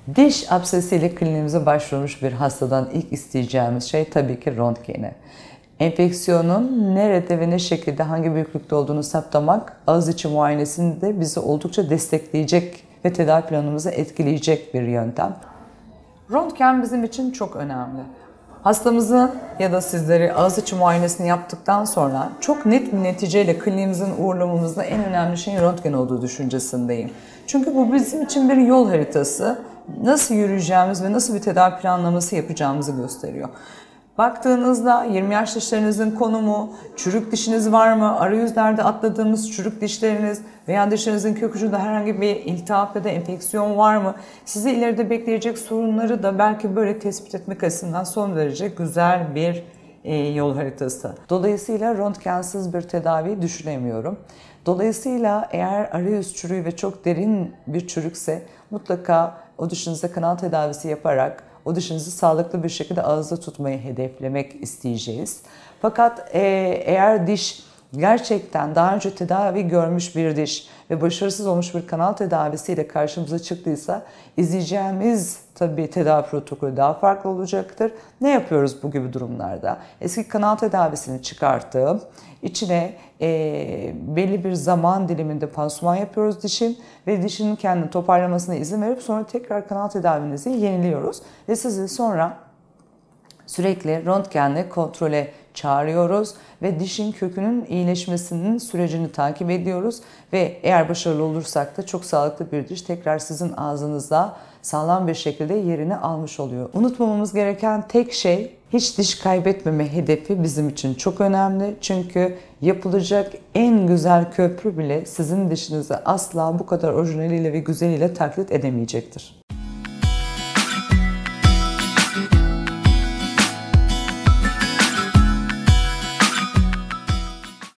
Diş absesiyle kliniğimize başvurmuş bir hastadan ilk isteyeceğimiz şey tabii ki röntgeni. Enfeksiyonun nerede ve ne şekilde, hangi büyüklükte olduğunu saptamak ağız içi muayenesinde bizi oldukça destekleyecek ve tedavi planımızı etkileyecek bir yöntem. Röntgen bizim için çok önemli. Hastamızın ya da sizleri ağız içi muayenesini yaptıktan sonra çok net bir neticeyle kliniğimizin uğurlamamızda en önemli şeyin röntgen olduğu düşüncesindeyim. Çünkü bu bizim için bir yol haritası. Nasıl yürüyeceğimiz ve nasıl bir tedavi planlaması yapacağımızı gösteriyor. Baktığınızda 20 yaş dişlerinizin konumu, çürük dişiniz var mı, arayüzlerde atladığımız çürük dişleriniz veya dişlerinizin kök ucunda herhangi bir iltihap ya da enfeksiyon var mı, sizi ileride bekleyecek sorunları da belki böyle tespit etmek açısından son derece güzel bir yol haritası. Dolayısıyla röntgensiz bir tedavi düşünemiyorum. Dolayısıyla eğer arayüz çürüğü ve çok derin bir çürükse mutlaka o dişinize kanal tedavisi yaparak o dişinizi sağlıklı bir şekilde ağızda tutmayı hedeflemek isteyeceğiz. Fakat eğer diş gerçekten daha önce tedavi görmüş bir diş ve başarısız olmuş bir kanal tedavisiyle karşımıza çıktıysa izleyeceğimiz tabii tedavi protokolü daha farklı olacaktır. Ne yapıyoruz bu gibi durumlarda? Eski kanal tedavisini çıkartıp içine belli bir zaman diliminde pansuman yapıyoruz dişin ve dişinin kendini toparlamasına izin verip sonra tekrar kanal tedavinizi yeniliyoruz ve sizi sonra sürekli röntgenle kontrole çağırıyoruz ve dişin kökünün iyileşmesinin sürecini takip ediyoruz ve eğer başarılı olursak da çok sağlıklı bir diş tekrar sizin ağzınızda sağlam bir şekilde yerini almış oluyor. Unutmamamız gereken tek şey, hiç diş kaybetmeme hedefi bizim için çok önemli. Çünkü yapılacak en güzel köprü bile sizin dişinizi asla bu kadar orijinaliyle ve güzeliyle taklit edemeyecektir.